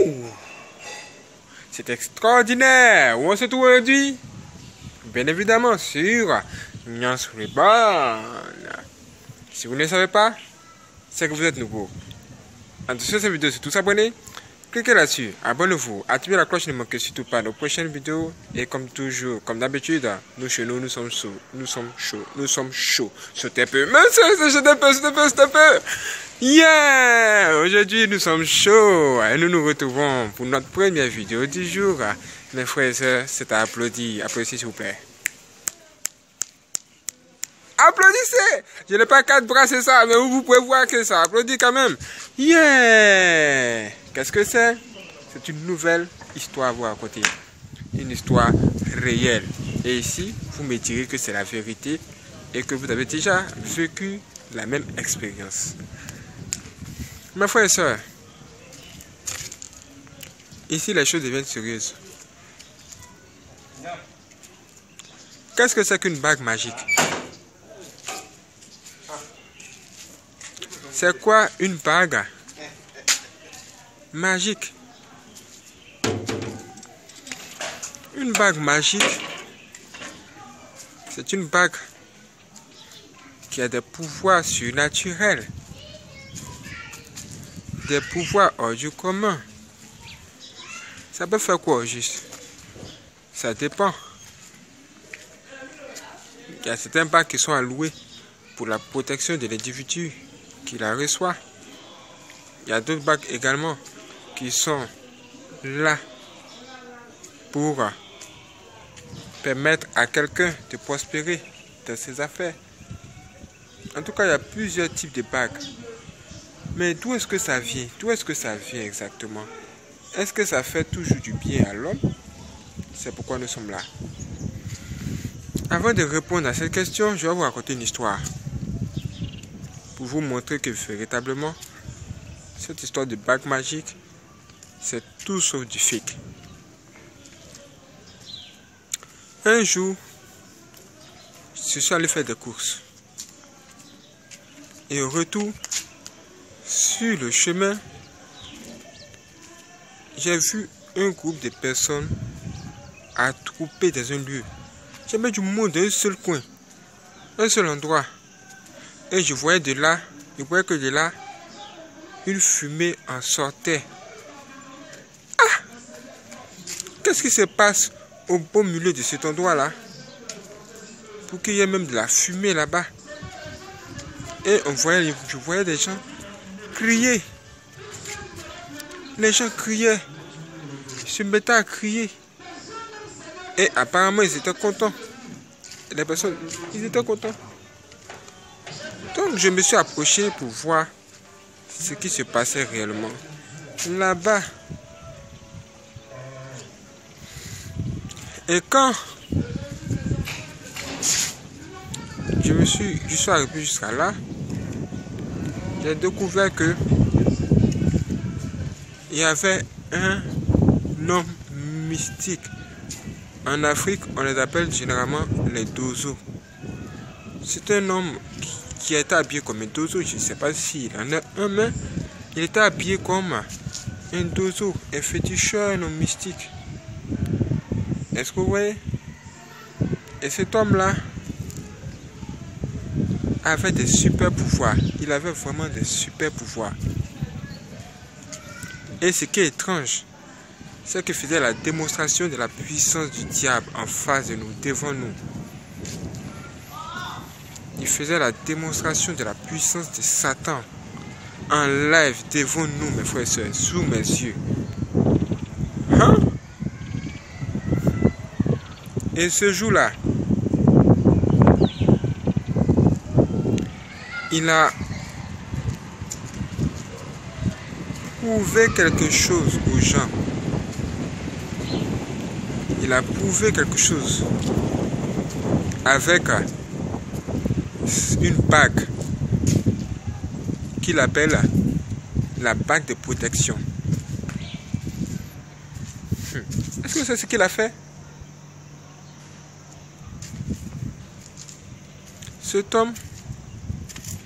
Ouh! C'est extraordinaire! Où on se trouve aujourd'hui? Bien évidemment sur Nyans Reborn. Si vous ne le savez pas, c'est que vous êtes nouveau. En dessous de cette vidéo, c'est tous abonnés. Cliquez là-dessus, abonnez-vous, activez la cloche, ne manquez surtout pas nos prochaines vidéos. Et comme toujours, comme d'habitude, nous chez nous, nous sommes chauds. Nous sommes chauds. Nous sommes chauds. Sautez un peu. Mais sautez un peu. Yeah! Aujourd'hui, nous sommes chauds. Et nous nous retrouvons pour notre première vidéo du jour. Mes frères et sœurs, c'est à applaudir. Applaudissez s'il vous plaît. Applaudissez! Je n'ai pas 4 bras, c'est ça, mais vous pouvez voir que ça applaudit quand même. Yeah! Qu'est-ce que c'est? C'est une nouvelle histoire à vous raconter. Une histoire réelle. Et ici, vous me direz que c'est la vérité et que vous avez déjà vécu la même expérience. Mes frères et sœurs, ici les choses deviennent sérieuses. Qu'est-ce que c'est qu'une bague magique? C'est quoi une bague magique? Une bague magique, c'est une bague qui a des pouvoirs surnaturels, des pouvoirs hors du commun. Ça peut faire quoi au juste? Ça dépend. Il y a certains bagues qui sont alloués pour la protection de l'individu qui la reçoit. Il y a d'autres bagues également qui sont là pour permettre à quelqu'un de prospérer dans ses affaires. En tout cas, il y a plusieurs types de bagues. Mais d'où est-ce que ça vient? D'où est-ce que ça vient exactement? Est-ce que ça fait toujours du bien à l'homme? C'est pourquoi nous sommes là. Avant de répondre à cette question, je vais vous raconter une histoire. Pour vous montrer que véritablement, cette histoire de bague magique, c'est tout sauf du fake. Un jour, je suis allé faire des courses. Et au retour, sur le chemin, j'ai vu un groupe de personnes attroupées dans un lieu. J'avais du monde dans un seul coin, un seul endroit. Et je voyais que de là, une fumée en sortait. Ah! Qu'est-ce qui se passe au beau milieu de cet endroit-là? Pour qu'il y ait même de la fumée là-bas. Et je voyais des gens crier. Les gens criaient. Ils se mettaient à crier. Et apparemment, ils étaient contents. Les personnes, ils étaient contents. Donc, je me suis approché pour voir ce qui se passait réellement là-bas. Et quand je suis arrivé jusqu'à là, j'ai découvert que il y avait un homme mystique. En Afrique, on les appelle généralement les dozos. C'est un homme qui était habillé comme un dozo. Je ne sais pas s'il en a un, mais il était habillé comme un dozo, un féticheur, un homme mystique. Est-ce que vous voyez? Et cet homme-là avait des super pouvoirs. Il avait vraiment des super pouvoirs. Et ce qui est étrange, c'est qu'il faisait la démonstration de la puissance du diable en face de nous, devant nous. Il faisait la démonstration de la puissance de Satan en live devant nous, mes frères et sœurs, sous mes yeux. Hein? Et ce jour-là, il a prouvé quelque chose aux gens. Il a prouvé quelque chose avec une bague qu'il appelle la bague de protection. Est-ce que c'est ce qu'il a fait? Cet homme,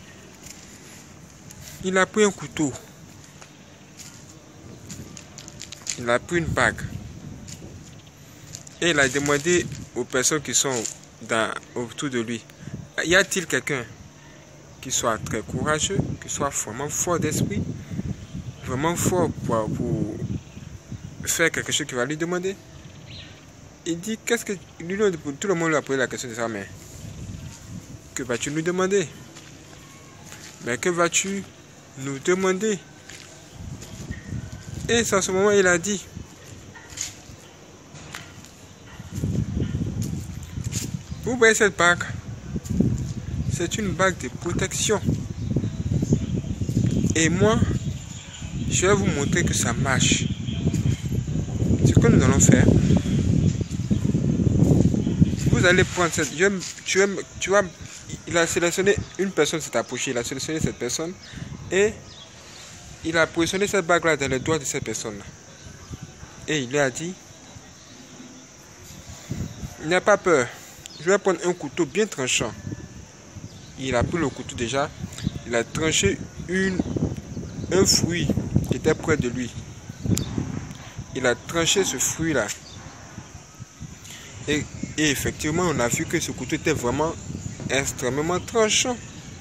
il a pris un couteau. il a pris une bague. Et il a demandé aux personnes qui sont autour de lui, y a-t-il quelqu'un qui soit très courageux, qui soit vraiment fort d'esprit, vraiment fort pour faire quelque chose qu'il va lui demander? Il dit, qu'est-ce que... Tout le monde lui a posé la question de ça, mais que vas-tu nous demander? Mais que vas-tu nous demander? Et c'est à ce moment il a dit, vous voyez cette bague? C'est une bague de protection. Et moi, je vais vous montrer que ça marche. Ce que nous allons faire, vous allez prendre cette... Tu vois, il a sélectionné une personne s'est approchée, il a sélectionné cette personne et il a positionné cette bague-là dans le doigt de cette personne-là. Et il lui a dit, n'aie pas peur, je vais prendre un couteau bien tranchant. Il a pris le couteau déjà, il a tranché un fruit qui était près de lui. Il a tranché ce fruit-là. Et effectivement, on a vu que ce couteau était vraiment extrêmement tranchant.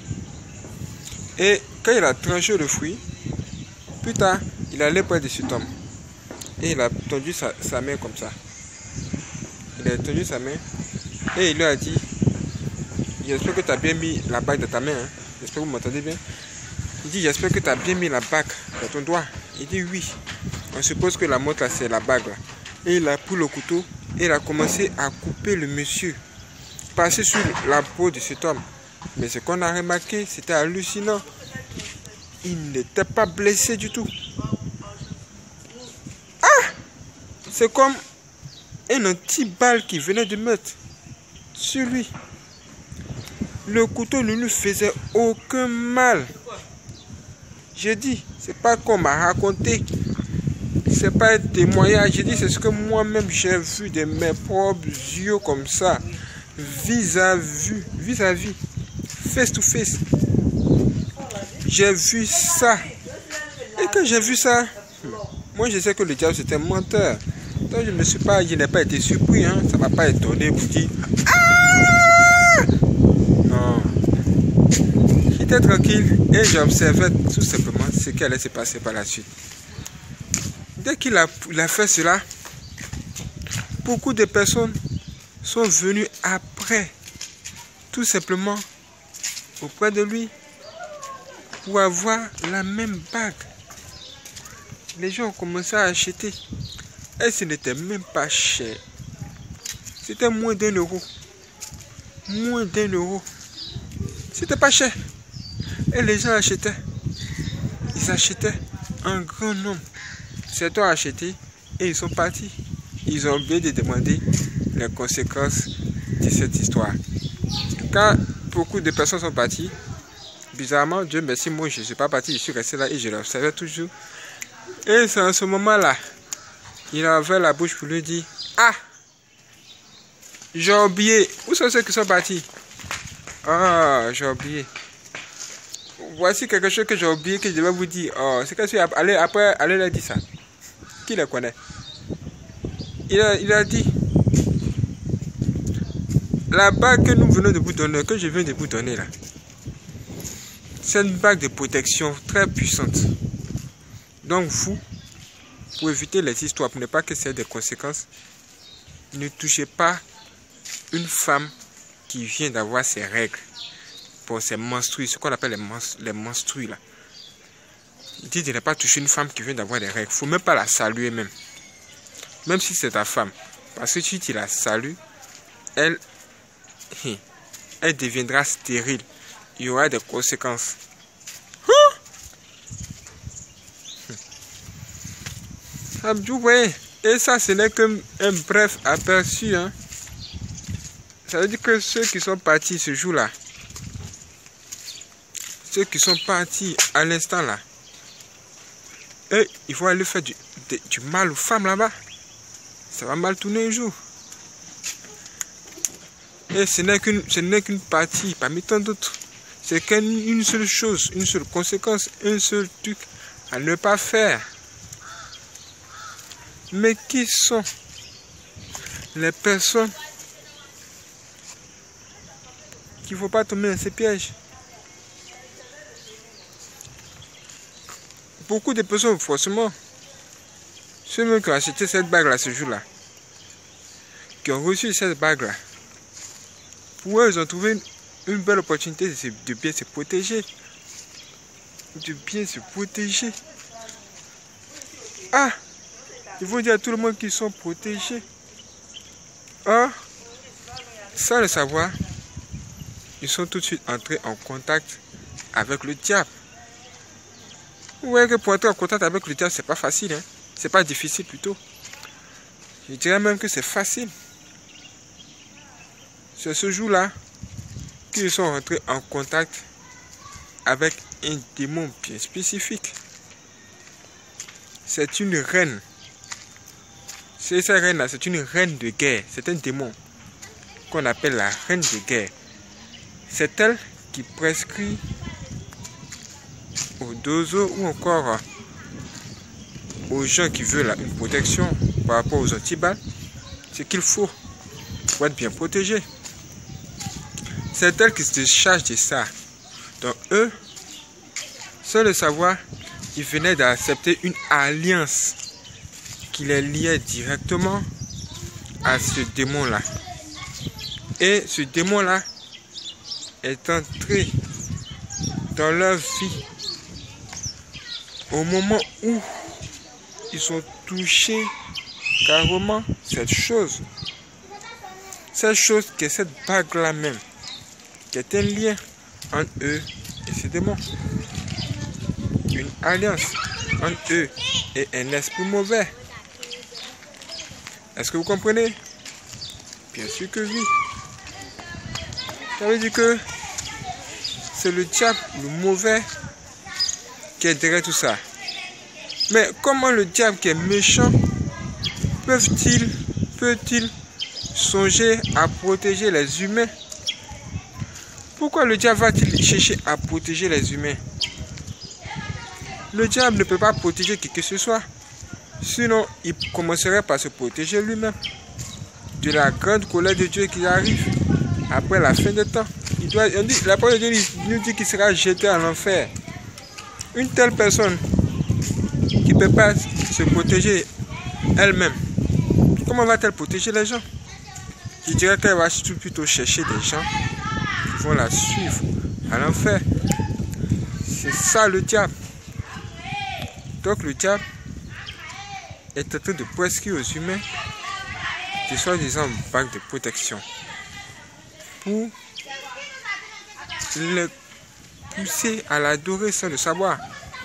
Et quand il a tranché le fruit, plus tard, il allait près de cet homme. Et il a tendu sa main comme ça. Il a tendu sa main et il lui a dit, j'espère que tu as bien mis la bague dans ta main. Hein. J'espère que vous m'entendez bien. Il dit, j'espère que tu as bien mis la bague dans ton doigt. Il dit, oui. On suppose que la montre là, c'est la bague là. Et il a pris le couteau et il a commencé à couper le monsieur. Passer sur la peau de cet homme. Mais ce qu'on a remarqué, c'était hallucinant. Il n'était pas blessé du tout. Ah! C'est comme un anti-balle qui venait de mettre sur lui. Le couteau ne lui faisait aucun mal. J'ai dit, c'est pas qu'on m'a raconté. C'est pas un témoignage. J'ai dit, c'est ce que moi-même j'ai vu de mes propres yeux comme ça. Vis-à-vis. Face to face. J'ai vu ça. Et quand j'ai vu ça, moi je sais que le diable c'était un menteur. Donc je n'ai pas été surpris. Hein. Ça ne m'a pas étonné pour dire, ah! Non. J'étais tranquille et j'observais tout simplement ce qui allait se passer par la suite. Dès qu'il a fait cela, beaucoup de personnes sont venues après, tout simplement auprès de lui, pour avoir la même bague. Les gens ont commencé à acheter. Et ce n'était même pas cher. C'était moins d'1 euro. Moins d'1 euro. C'était pas cher. Et les gens achetaient. Ils achetaient en grand nombre. Certains ont acheté et ils sont partis. Ils ont oublié de demander les conséquences de cette histoire. Quand beaucoup de personnes sont parties, bizarrement, Dieu merci, moi je ne suis pas parti, je suis resté là et je l'observais toujours. Et c'est à ce moment-là, il avait la bouche pour lui dire, ah, j'ai oublié. Où sont ceux qui sont partis? Ah, j'ai oublié. Voici quelque chose que j'ai oublié que je vais vous dire. Oh, c'est que allez leur dire ça. Qui les connaît? Il a dit, la bague que nous venons de vous donner, que je viens de vous donner là, c'est une bague de protection très puissante. Donc vous, pour éviter les histoires, pour ne pas que ça ait des conséquences, ne touchez pas une femme qui vient d'avoir ses règles, pour ses menstrues, ce qu'on appelle les menstrues là. Il dit de ne pas toucher une femme qui vient d'avoir des règles. Il ne faut même pas la saluer même. Même si c'est ta femme. Parce que si tu la salues, elle deviendra stérile. Il y aura des conséquences. Vous voyez, et ça ce n'est qu'un bref aperçu. Hein. Ça veut dire que ceux qui sont partis ce jour-là, ceux qui sont partis à l'instant là, eux, ils vont aller faire du mal aux femmes là-bas. Ça va mal tourner un jour. Et ce n'est qu'une partie parmi tant d'autres. C'est qu'une seule chose, une seule conséquence, un seul truc à ne pas faire. Mais qui sont les personnes qu'il ne faut pas tomber dans ces pièges? Beaucoup de personnes, forcément, ceux-mêmes qui ont acheté cette bague-là ce jour-là, qui ont reçu cette bague-là, pour eux, ils ont trouvé une belle opportunité de bien se protéger. De bien se protéger. Ah! Il faut dire à tout le monde qu'ils sont protégés. Or, sans le savoir, ils sont tout de suite entrés en contact avec le diable. Vous voyez que pour entrer en contact avec le diable, c'est pas facile, hein? C'est pas difficile plutôt. Je dirais même que c'est facile. C'est ce jour-là qu'ils sont rentrés en contact avec un démon bien spécifique. C'est une reine. C'est cette reine-là, c'est une reine de guerre. C'est un démon qu'on appelle la reine de guerre. C'est elle qui prescrit aux dozos ou encore aux gens qui veulent une protection par rapport aux antiballes, ce qu'il faut pour être bien protégé. C'est elle qui se charge de ça. Donc eux, sans le savoir, ils venaient d'accepter une alliance qui les liait directement à ce démon-là. Et ce démon-là est entré dans leur vie au moment où ils sont touchés carrément cette chose. Cette chose qui est cette bague-là même, qui est un lien entre eux et ces démons. Une alliance entre eux et un esprit mauvais. Est-ce que vous comprenez? Bien sûr que oui. Ça veut dire que c'est le diable, le mauvais, qui est derrière tout ça. Mais comment le diable qui est méchant peut-il songer à protéger les humains? Pourquoi le diable va-t-il chercher à protéger les humains? Le diable ne peut pas protéger qui que ce soit. Sinon, il commencerait par se protéger lui-même de la grande colère de Dieu qui arrive après la fin des temps. La parole de Dieu nous dit qu'il sera jeté en enfer. Une telle personne qui ne peut pas se protéger elle-même, comment va-t-elle protéger les gens? Je dirais qu'elle va plutôt chercher des gens qui vont la suivre à l'enfer. C'est ça le diable. Donc le diable est en train de prescrire aux humains de soi-disant bagues de protection pour les pousser à l'adorer sans le savoir.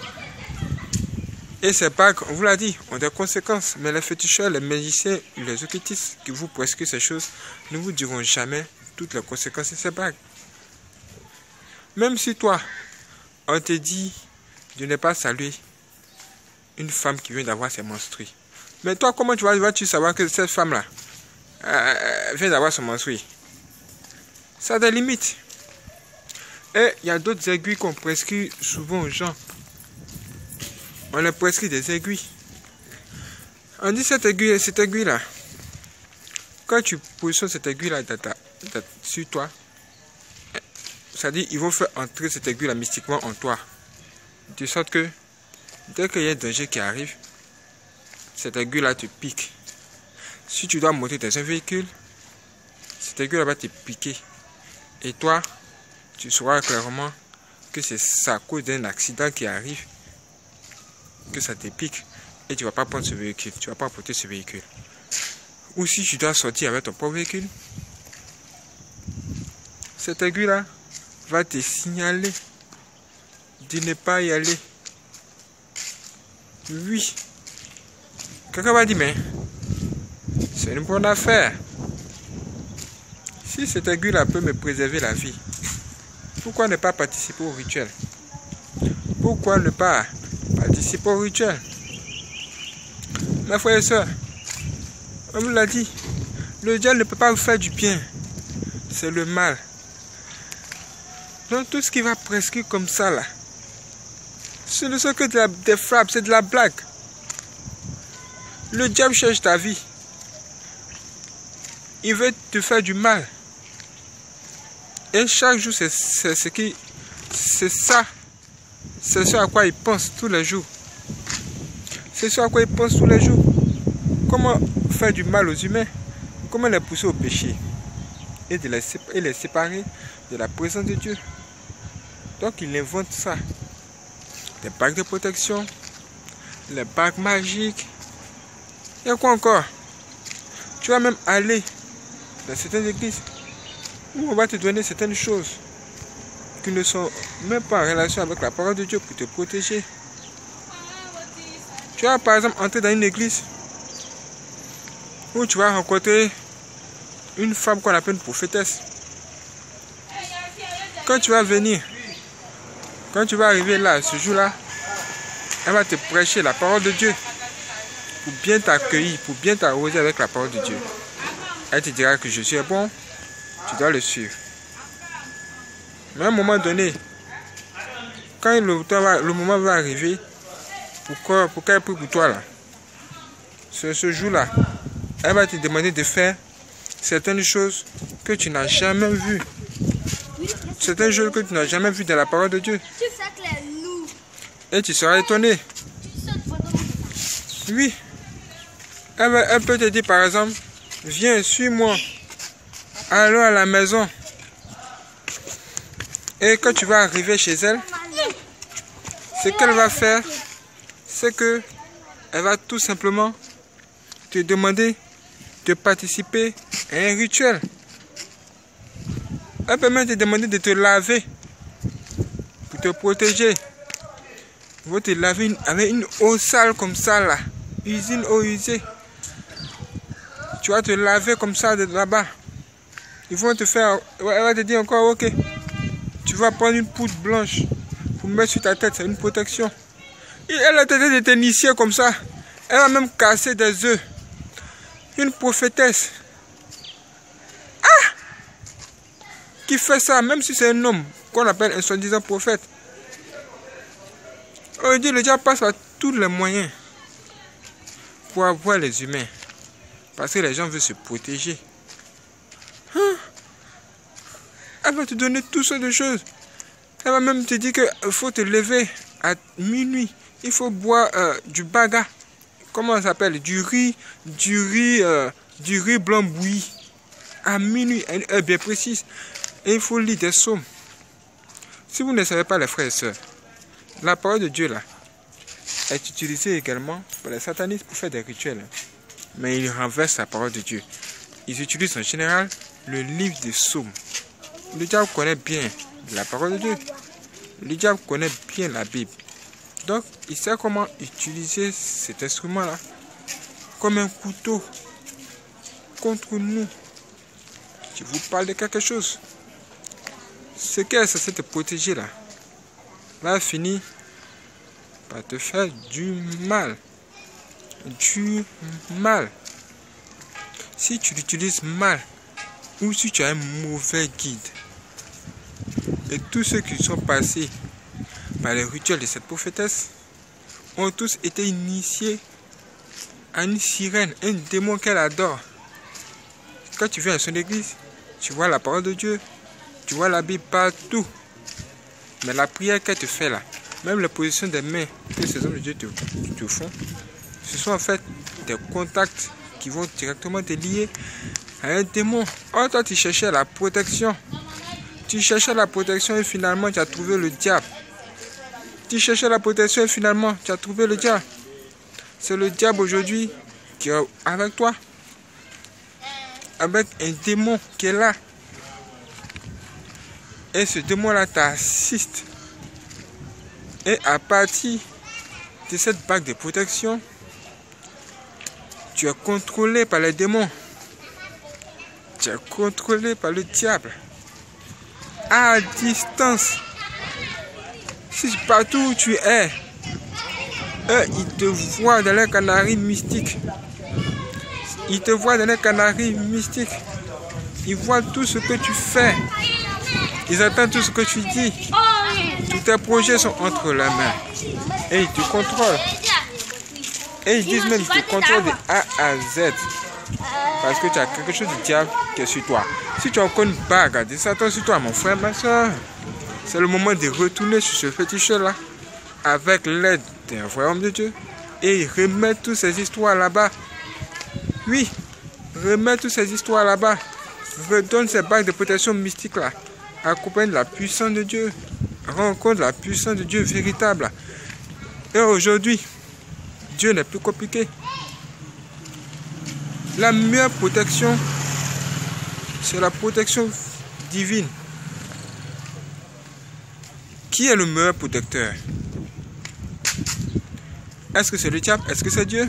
Et ces bagues, on vous l'a dit, ont des conséquences. Mais les féticheurs, les magiciens, les occultistes qui vous prescrivent ces choses ne vous diront jamais toutes les conséquences de ces bagues. Même si toi, on te dit de ne pas saluer une femme qui vient d'avoir ses menstrues. Mais toi, comment vas-tu savoir que cette femme-là vient d'avoir son menstrues? Ça a des limites. Et il y a d'autres aiguilles qu'on prescrit souvent aux gens. On leur prescrit des aiguilles. On dit cette aiguille-là, quand tu positionnes cette aiguille-là sur toi, c'est-à-dire ils vont faire entrer cette aiguille-là mystiquement en toi. De sorte que, dès qu'il y a un danger qui arrive, cette aiguille-là te pique. Si tu dois monter dans un véhicule, cette aiguille-là va te piquer. Et toi, tu sauras clairement que c'est à cause d'un accident qui arrive que ça te pique. Et tu ne vas pas prendre ce véhicule, tu ne vas pas porter ce véhicule. Ou si tu dois sortir avec ton propre véhicule, cette aiguille-là va te signaler de ne pas y aller. Oui. Quelqu'un va dire, mais c'est une bonne affaire. Si cette aiguille-là peut me préserver la vie, pourquoi ne pas participer au rituel? Pourquoi ne pas participer au rituel? Mes frères et sœurs, on me l'a dit, le diable ne peut pas vous faire du bien. C'est le mal. Donc tout ce qui va prescrire comme ça là, ce ne sont que des frappes, c'est de la blague. Le diable cherche ta vie. Il veut te faire du mal. Et chaque jour, c'est ça. C'est ce à quoi il pense tous les jours. C'est ce à quoi il pense tous les jours. Comment faire du mal aux humains. Comment les pousser au péché. Et les séparer de la présence de Dieu. Donc il invente ça. Des bagues de protection. Les bagues magiques. Il y a quoi encore? Tu vas même aller dans certaines églises où on va te donner certaines choses qui ne sont même pas en relation avec la parole de Dieu pour te protéger. Tu vas par exemple entrer dans une église où tu vas rencontrer une femme qu'on appelle une prophétesse. Quand tu vas venir, quand tu vas arriver là, ce jour-là, elle va te prêcher la parole de Dieu pour bien t'accueillir, pour bien t'arroser avec la parole de Dieu. Elle te dira que Jésus est bon, tu dois le suivre. Mais à un moment donné, quand le moment va arriver, pour qu'elle prie pour toi là, ce jour-là, elle va te demander de faire certaines choses que tu n'as jamais vues. Certaines choses que tu n'as jamais vues dans la parole de Dieu. Et tu seras étonné. Oui. Elle peut te dire par exemple, viens, suis-moi. Allons à la maison. Et quand tu vas arriver chez elle, ce qu'elle va faire, c'est que elle va tout simplement te demander de participer à un rituel. Elle peut même te demander de te laver pour te protéger. Il va te laver avec une eau sale comme ça là, usine eau usée. Tu vas te laver comme ça de là-bas. Ils vont te faire, elle va te dire encore, ok, tu vas prendre une poudre blanche pour mettre sur ta tête, c'est une protection. Et elle a tenté de t'initier comme ça. Elle va même casser des œufs. Une prophétesse. Ah! Qui fait ça, même si c'est un homme qu'on appelle un soi-disant prophète. Aujourd'hui, le diable passe par tous les moyens pour avoir les humains. Parce que les gens veulent se protéger. Hein? Elle va te donner toutes sortes de choses. Elle va même te dire qu'il faut te lever à minuit. Il faut boire du baga. Comment ça s'appelle? Du riz blanc bouilli. À minuit, à une heure bien précise. Et il faut lire des psaumes. Si vous ne savez pas, les frères et sœurs, la parole de Dieu là est utilisée également par les satanistes pour faire des rituels. Mais ils renversent la parole de Dieu. Ils utilisent en général le livre des psaumes. Le diable connaît bien la parole de Dieu. Le diable connaît bien la Bible. Donc, il sait comment utiliser cet instrument-là comme un couteau contre nous. Je vous parle de quelque chose. Ce qui est censé te protéger là, va finir par te faire du mal. Du mal. Si tu l'utilises mal, ou si tu as un mauvais guide, et tous ceux qui sont passés par les rituels de cette prophétesse ont tous été initiés à une sirène, un démon qu'elle adore. Quand tu viens à son église, tu vois la parole de Dieu, tu vois la Bible partout. Mais la prière qu'elle te fait là, même la position des mains que ces hommes de Dieu te font, ce sont en fait des contacts qui vont directement te lier à un démon. Oh, toi tu cherchais la protection. Tu cherchais la protection et finalement tu as trouvé le diable. Tu cherchais la protection et finalement tu as trouvé le diable. C'est le diable aujourd'hui qui est avec toi. Avec un démon qui est là. Et ce démon-là t'assiste. Et à partir de cette bague de protection, tu es contrôlé par les démons. Tu es contrôlé par le diable. À distance. Si partout où tu es, eux, ils te voient dans les canaries mystiques. Ils te voient dans les canaries mystiques. Ils voient tout ce que tu fais. Ils entendent tout ce que tu dis. Tous tes projets sont entre leurs mains. Et ils te contrôlent. Et ils disent même qu'ils te contrôlent de A à Z. Parce que tu as quelque chose de diable qui est sur toi. Si tu as encore une bague de Satan sur toi, mon frère, ma soeur, c'est le moment de retourner sur ce féticheur-là avec l'aide d'un vrai homme de Dieu et remettre toutes ces histoires là-bas. Oui, remettre toutes ces histoires là-bas. Redonne ces bagues de protection mystique là. Accompagne la puissance de Dieu. Rencontre la puissance de Dieu véritable. Et aujourd'hui, Dieu n'est plus compliqué. La meilleure protection, c'est la protection divine. Qui est le meilleur protecteur? Est-ce que c'est le diable? Est-ce que c'est Dieu?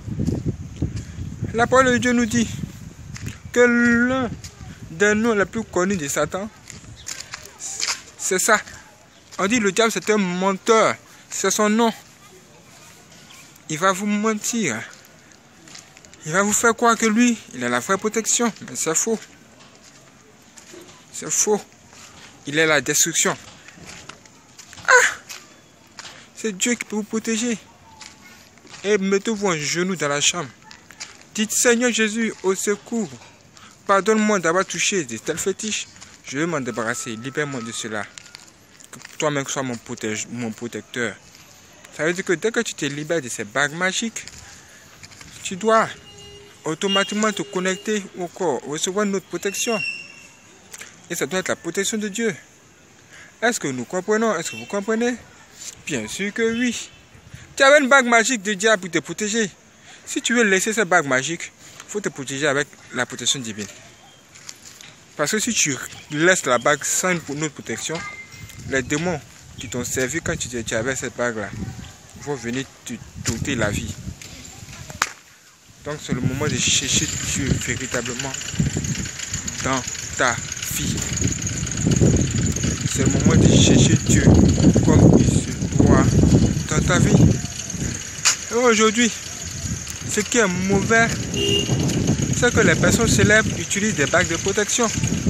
La parole de Dieu nous dit que l'un des noms les plus connus de Satan, c'est ça. On dit le diable c'est un menteur. C'est son nom. Il va vous mentir. Il va vous faire croire que lui, il a la vraie protection. Mais c'est faux. C'est faux. Il est la destruction. Ah! C'est Dieu qui peut vous protéger. Et mettez-vous en genoux dans la chambre. Dites, Seigneur Jésus, au secours. Pardonne-moi d'avoir touché de tels fétiches. Je veux m'en débarrasser. Libère-moi de cela. Que toi-même sois mon protecteur. Ça veut dire que dès que tu te libères de ces bagues magiques, tu dois automatiquement te connecter au corps, recevoir notre protection. Et ça doit être la protection de Dieu. Est-ce que nous comprenons? Est-ce que vous comprenez? Bien sûr que oui. Tu avais une bague magique de diable pour te protéger. Si tu veux laisser cette bague magique, il faut te protéger avec la protection divine. Parce que si tu laisses la bague sans notre protection, les démons qui t'ont servi quand tu avais cette bague-là vont venir te t'ôter la vie. Donc c'est le moment de chercher Dieu véritablement dans ta vie. C'est le moment de chercher Dieu comme il se doit dans ta vie. Et aujourd'hui, ce qui est mauvais, c'est que les personnes célèbres utilisent des bagues de protection.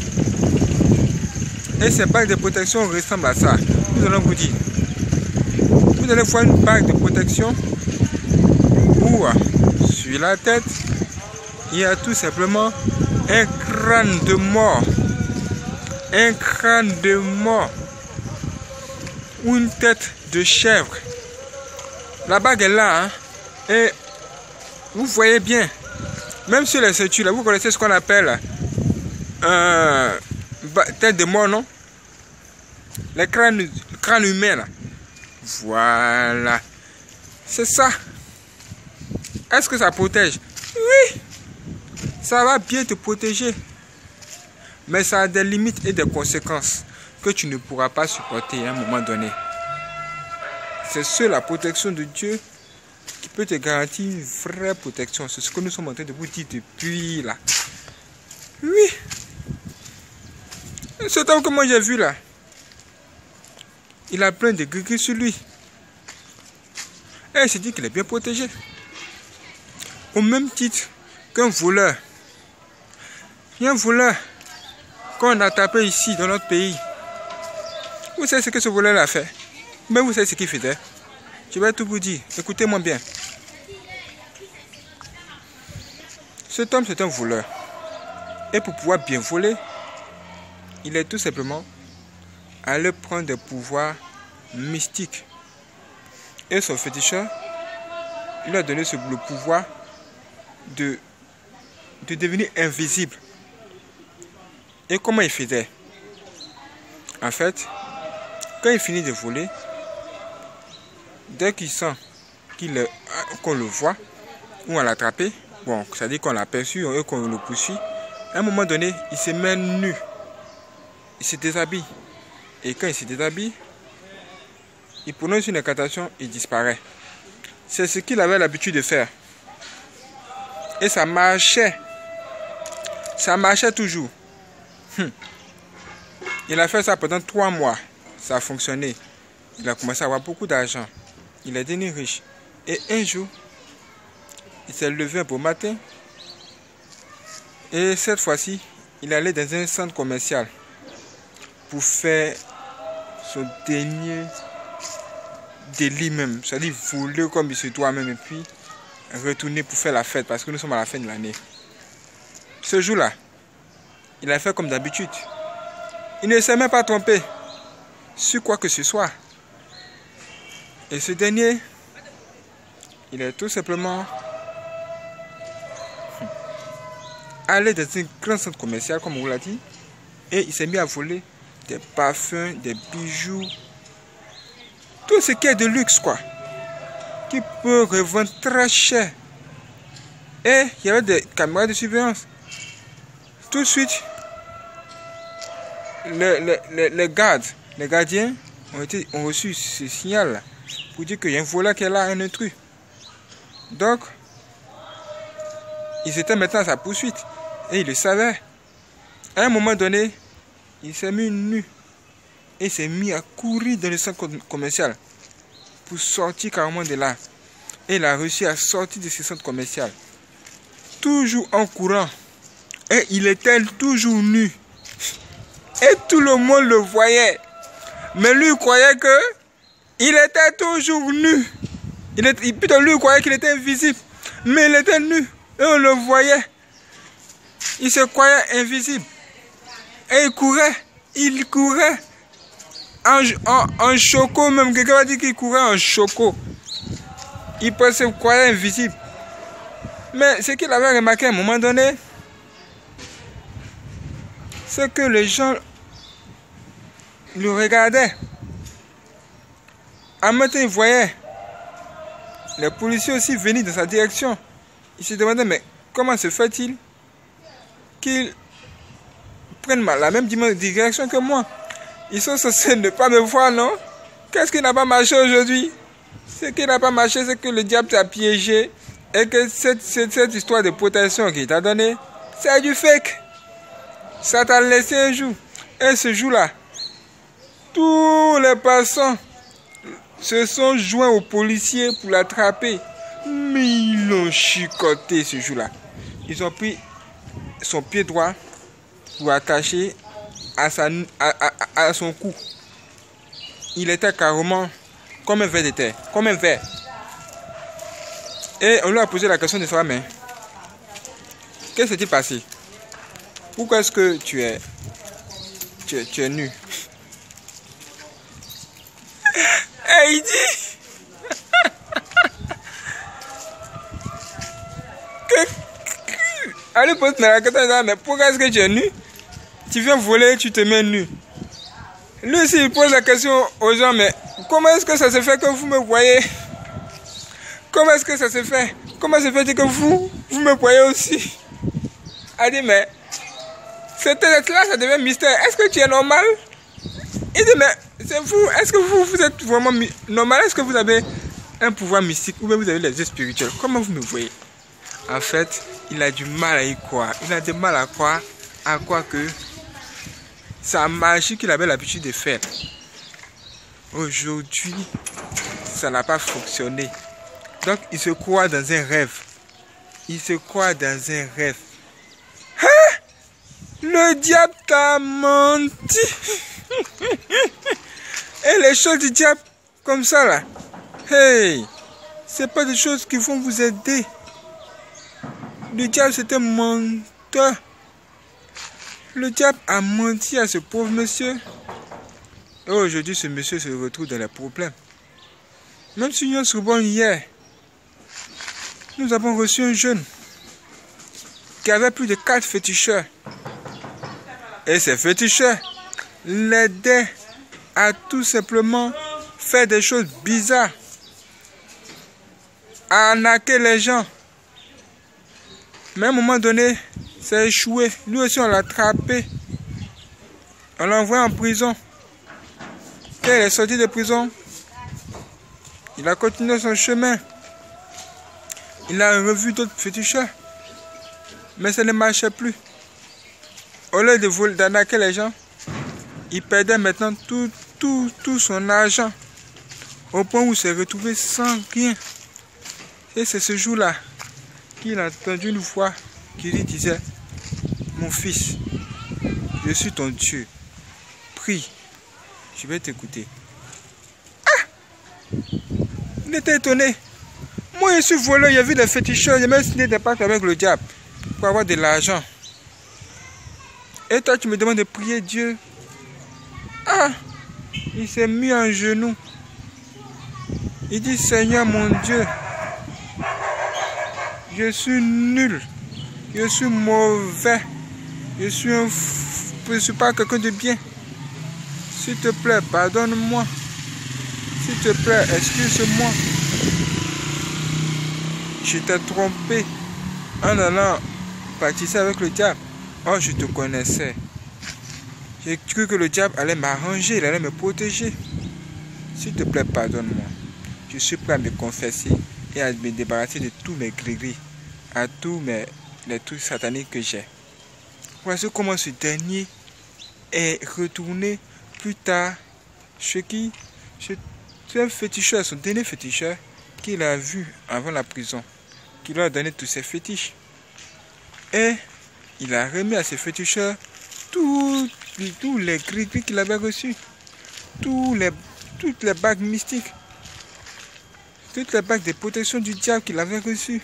Et ces bagues de protection ressemblent à ça. Nous allons vous dire. Vous allez voir une bague de protection où sur la tête, il y a tout simplement un crâne de mort. Un crâne de mort. Ou une tête de chèvre. La bague est là. Hein, et vous voyez bien. Même sur les ceintures, là, vous connaissez ce qu'on appelle tête de mort, non? Les crânes humains, là. Voilà. C'est ça. Est-ce que ça protège? Oui. Ça va bien te protéger. Mais ça a des limites et des conséquences que tu ne pourras pas supporter à un moment donné. C'est seule la protection de Dieu qui peut te garantir une vraie protection. C'est ce que nous sommes en train de vous dire depuis là. Oui. Cet homme que moi j'ai vu là, il a plein de gris sur lui. Et il se dit qu'il est bien protégé. Au même titre qu'un voleur. Il y a un voleur qu'on a tapé ici dans notre pays. Vous savez ce que ce voleur a fait? Mais vous savez ce qu'il faisait? Je vais tout vous dire. Écoutez-moi bien. Cet homme, c'est un voleur. Et pour pouvoir bien voler, il est tout simplement allé prendre des pouvoirs mystiques. Et son féticheur, il lui a donné le pouvoir de devenir invisible. Et comment il faisait? En fait, quand il finit de voler, dès qu'il sent qu'on le voit, ou on l'a attrapé, bon, ça dit qu'on l'a aperçu et qu'on le poursuit, à un moment donné, il se met nu. Il se déshabille. Et quand il se déshabille, il prononce une incantation, il disparaît. C'est ce qu'il avait l'habitude de faire. Et ça marchait. Ça marchait toujours. Il a fait ça pendant 3 mois. Ça a fonctionné. Il a commencé à avoir beaucoup d'argent. Il est devenu riche. Et un jour, il s'est levé un beau matin. Et cette fois-ci, il allait dans un centre commercial pour faire son dernier délit même. C'est-à-dire voler comme il se doit même. Et puis, retourner pour faire la fête parce que nous sommes à la fin de l'année. Ce jour-là, il a fait comme d'habitude. Il ne s'est même pas trompé sur quoi que ce soit. Et ce dernier, il est tout simplement allé dans un grand centre commercial, comme on vous l'a dit, et il s'est mis à voler des parfums, des bijoux, tout ce qui est de luxe, quoi, qui peut revendre très cher. Et il y avait des caméras de surveillance. Tout de suite, les gardiens ont reçu ce signal pour dire qu'il y a un voleur qui est là, un intrus. Donc, ils étaient maintenant à sa poursuite et ils le savaient. À un moment donné, il s'est mis nu et s'est mis à courir dans le centre commercial pour sortir carrément de là. Et il a réussi à sortir de ce centre commercial, toujours en courant. Et il était toujours nu. Et tout le monde le voyait. Mais lui, il croyait que il était toujours nu. Plutôt, lui, il croyait qu'il était invisible. Mais il était nu. Et on le voyait. Il se croyait invisible. Et il courait. En choco même. Quelqu'un va dire qu'il courait en choco. Il se croyait invisible. Mais ce qu'il avait remarqué à un moment donné, c'est que les gens le regardaient. En même temps, ils voyaient les policiers aussi venir dans sa direction. Il se demandait, mais comment se fait-il qu'ils prennent la même direction que moi? Ils sont censés ne pas me voir, non? Qu'est-ce qui n'a pas marché aujourd'hui? Ce qui n'a pas marché, c'est que le diable t'a piégé et que cette histoire de protection qu'il t'a donnée, c'est du fake. Ça t'a laissé un jour. Et ce jour-là, tous les passants se sont joints aux policiers pour l'attraper. Mais ils l'ont chicoté ce jour-là. Ils ont pris son pied droit pour attacher à son cou. Il était carrément comme un ver de terre, comme un ver. Et on lui a posé la question de savoir, mais qu'est-ce qui s'est passé? Pourquoi est-ce que tu es nu? Et il dit allez, pose la question, mais pourquoi est-ce que tu es nu? Tu viens voler, tu te mets nu. Lui aussi, il pose la question aux gens, mais comment est-ce que ça se fait que vous me voyez? Comment est-ce que ça se fait? Comment se fait-il que vous me voyez aussi? Elle dit, mais là, ça devient mystère. Est-ce que tu es normal? Il dit, mais c'est vous. Est-ce que vous êtes vraiment normal? Est-ce que vous avez un pouvoir mystique ou bien vous avez les yeux spirituels? Comment vous me voyez? En fait, il a du mal à y croire. Il a du mal à croire que sa magie qu'il avait l'habitude de faire. Aujourd'hui, ça n'a pas fonctionné. Donc, il se croit dans un rêve. Il se croit dans un rêve. Hein? Le diable t'a menti. Et les choses du diable, comme ça là, hey, c'est pas des choses qui vont vous aider. Le diable, c'est un menteur. Le diable a menti à ce pauvre monsieur. Et aujourd'hui, ce monsieur se retrouve dans les problèmes. Même si nous sommes hier, nous avons reçu un jeune qui avait plus de 4 féticheurs. Et ces féticheurs l'aidaient à tout simplement faire des choses bizarres, à arnaquer les gens. Mais à un moment donné, ça a échoué. Lui aussi, on l'a attrapé. On l'a envoyé en prison. Quand il est sorti de prison, il a continué son chemin. Il a revu d'autres féticheurs. Mais ça ne marchait plus. Au lieu de voler, d'arnaquer les gens, il perdait maintenant tout son argent. Au point où il s'est retrouvé sans rien. Et c'est ce jour-là qu'il a entendu une voix qui lui disait, mon fils, je suis ton Dieu. Prie, je vais t'écouter. Ah! Il était étonné. Moi, je suis voleur, il y a vu des féticheurs, j'ai même signé des pactes avec le diable pour avoir de l'argent. Et toi, tu me demandes de prier Dieu. Ah, il s'est mis en genoux. Il dit, Seigneur mon Dieu, je suis nul, je suis mauvais, je suis pas quelqu'un de bien. S'il te plaît, pardonne-moi. S'il te plaît, excuse-moi. Je t'ai trompé en allant pâtisser avec le diable. Oh, je te connaissais. J'ai cru que le diable allait m'arranger, il allait me protéger. S'il te plaît, pardonne-moi. Je suis prêt à me confesser et à me débarrasser de tous mes gris-gris, à tous les trucs sataniques que j'ai. Voici comment ce dernier est retourné plus tard chez qui? C'est un féticheur, son dernier féticheur qu'il a vu avant la prison, qui lui a donné tous ses fétiches. Et il a remis à ses féticheurs tous les gris-gris qu'il avait reçus, toutes les bagues mystiques, toutes les bagues de protection du diable qu'il avait reçues.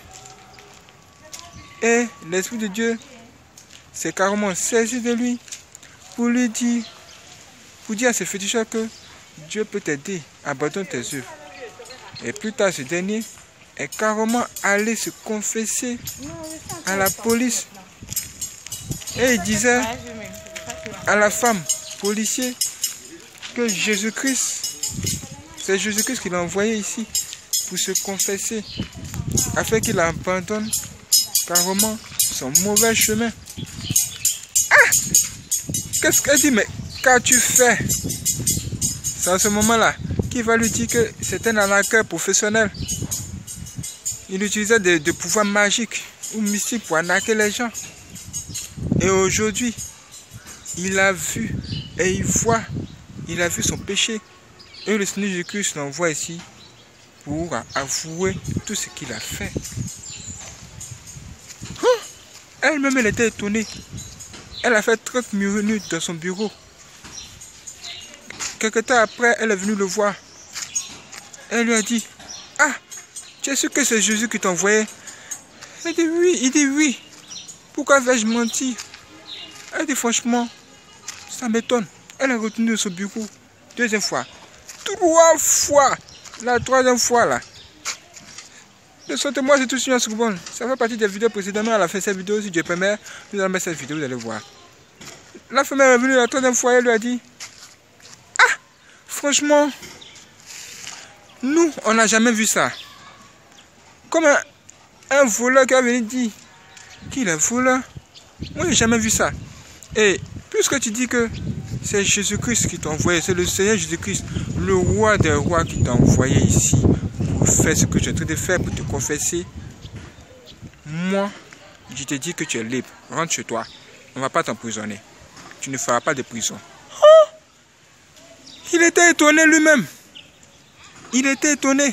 Et l'Esprit de Dieu s'est carrément saisi de lui pour lui dire, à ses féticheurs que Dieu peut t'aider, abandonne tes œuvres. Et plus tard, ce dernier est carrément allé se confesser à la police. Et il disait à la femme policier que Jésus-Christ, c'est Jésus-Christ qui l'a envoyé ici pour se confesser, afin qu'il abandonne carrément son mauvais chemin. Ah! Qu'est-ce qu'elle dit? Mais qu'as-tu fait? C'est à ce moment-là qu'il va lui dire que c'est un arnaqueur professionnel. Il utilisait des pouvoirs magiques ou mystiques pour arnaquer les gens. Et aujourd'hui, il a vu et il a vu son péché. Et le Seigneur Jésus-Christ l'envoie ici pour avouer tout ce qu'il a fait. Elle-même, elle était étonnée. Elle a fait 30 minutes dans son bureau. Quelque temps après, elle est venue le voir. Elle lui a dit, ah, tu es sûr que c'est Jésus qui t'a envoyé? Elle dit oui. Il dit oui. Pourquoi vais-je mentir? Elle dit franchement, ça m'étonne. Elle est retenue de son bureau. Deuxième fois. 3 fois. La 3e fois là. Le saute-moi, c'est tout sur une seconde. Ça fait partie des vidéos précédemment. Elle a fait cette vidéo. Si Dieu permet, vous allez mettre cette vidéo, vous allez voir. La femme est revenue la 3e fois. Elle lui a dit, ah, franchement, nous, on n'a jamais vu ça. Comme un voleur qui a venu dire qu'il est voleur. Moi, je n'ai jamais vu ça. Et puisque tu dis que c'est Jésus-Christ qui t'a envoyé, c'est le Seigneur Jésus-Christ, le roi des rois qui t'a envoyé ici pour faire ce que tu es en train de faire, pour te confesser, moi, je te dis que tu es libre. Rentre chez toi. On ne va pas t'emprisonner. Tu ne feras pas de prison. Oh! Il était étonné lui-même. Il était étonné.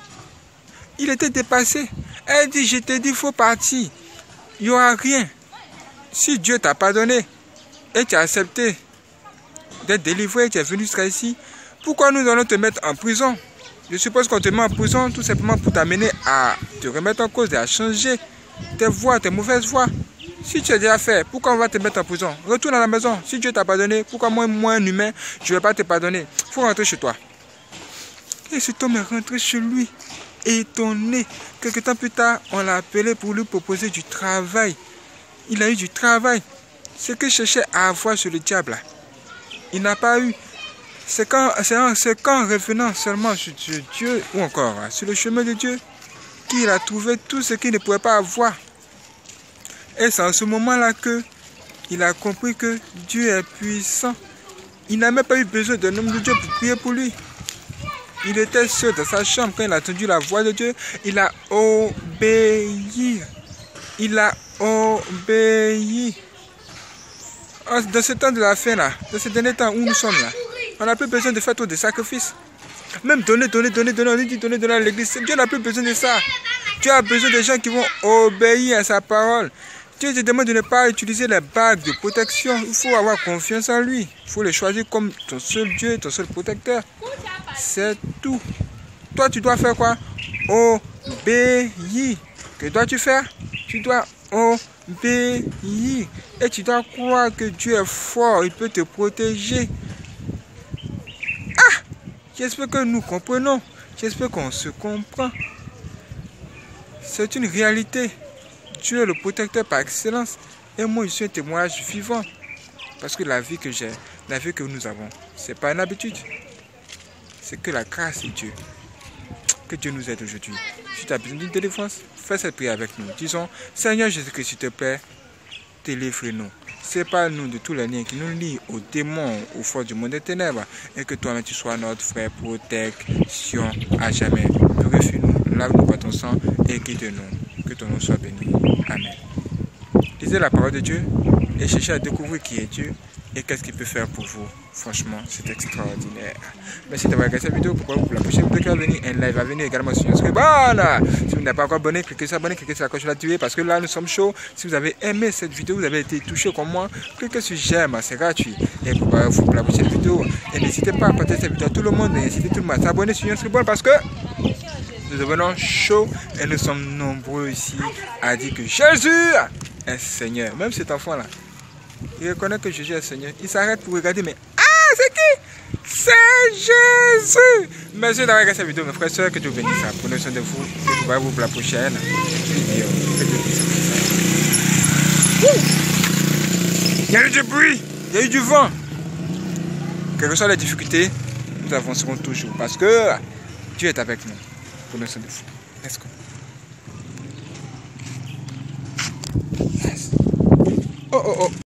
Il était dépassé. Elle dit, je t'ai dit, il faut partir. Il n'y aura rien. Si Dieu t'a pardonné et tu as accepté d'être délivré, tu es venu jusqu'à ici, pourquoi nous allons te mettre en prison? Je suppose qu'on te met en prison tout simplement pour t'amener à te remettre en cause et à changer tes voies, tes mauvaises voies. Si tu as déjà fait, pourquoi on va te mettre en prison? Retourne à la maison. Si Dieu t'a pardonné, pourquoi moi, un humain, je ne vais pas te pardonner? Il faut rentrer chez toi. Et cet homme est rentré chez lui, étonné. Quelque temps plus tard, on l'a appelé pour lui proposer du travail. Il a eu du travail. Ce qu'il cherchait à avoir sur le diable, il n'a pas eu. C'est qu'en revenant seulement sur Dieu, ou encore sur le chemin de Dieu, qu'il a trouvé tout ce qu'il ne pouvait pas avoir. Et c'est en ce moment-là qu'il a compris que Dieu est puissant. Il n'a même pas eu besoin d'un homme de Dieu pour prier pour lui. Il était seul dans sa chambre quand il a entendu la voix de Dieu. Il a obéi. Il a obéi. Dans ce temps de la fin là, dans ce dernier temps où nous sommes là, on n'a plus besoin de faire trop de sacrifices. Même donner, on dit donner à l'église. Dieu n'a plus besoin de ça. Dieu a besoin de gens qui vont obéir à sa parole. Dieu te demande de ne pas utiliser les bagues de protection. Il faut avoir confiance en lui. Il faut le choisir comme ton seul Dieu, ton seul protecteur. C'est tout. Toi, tu dois faire quoi? obéir. Que dois-tu faire? Tu dois obéir. Et tu dois croire que Dieu est fort, il peut te protéger. Ah! J'espère que nous comprenons. J'espère qu'on se comprend. C'est une réalité. Dieu est le protecteur par excellence. Et moi, je suis un témoignage vivant. Parce que la vie que j'ai, la vie que nous avons, c'est pas une habitude. C'est que la grâce de Dieu. Que Dieu nous aide aujourd'hui. Si tu as besoin d'une délivrance, fais cette prière avec nous. Disons, Seigneur Jésus-Christ, s'il te plaît, délivre-nous. Sépare-nous de tous les liens qui nous lient aux démons, aux forces du monde des ténèbres. Et que toi-même tu sois notre frère protection à jamais. Purifie-nous, lave-nous par ton sang et guide-nous. Que ton nom soit béni. Amen. Lisez la parole de Dieu et cherchez à découvrir qui est Dieu et qu'est-ce qu'il peut faire pour vous. Franchement, c'est extraordinaire. Merci d'avoir regardé cette vidéo. Pourquoi vous la prochaine vidéo qui va venir, un live va venir également sur YouTube. Si vous n'êtes pas encore abonné, cliquez sur abonner, cliquez sur la cloche de l'activer parce que là nous sommes chauds. Si vous avez aimé cette vidéo, vous avez été touché comme moi, cliquez sur j'aime, c'est gratuit. Et pour la prochaine vidéo, et n'hésitez pas à partager cette vidéo à tout le monde et incitez tout le monde à s'abonner sur YouTube parce que nous devenons chauds et nous sommes nombreux ici à dire que Jésus est Seigneur. Même cet enfant là, il reconnaît que Jésus est Seigneur. Il s'arrête pour regarder, mais ah, c'est qui? C'est Jésus. Merci d'avoir regardé cette vidéo, mes frères et sœurs. Que Dieu bénisse. Prenez soin de vous. Et je vous revois pour la prochaine vidéo. Que Dieu bénisse. Il y a eu du bruit, il y a eu du vent. Quelles que soient les difficultés, nous avancerons toujours parce que Dieu est avec nous. Prenez soin de vous. Let's go. Yes. Oh, oh, oh.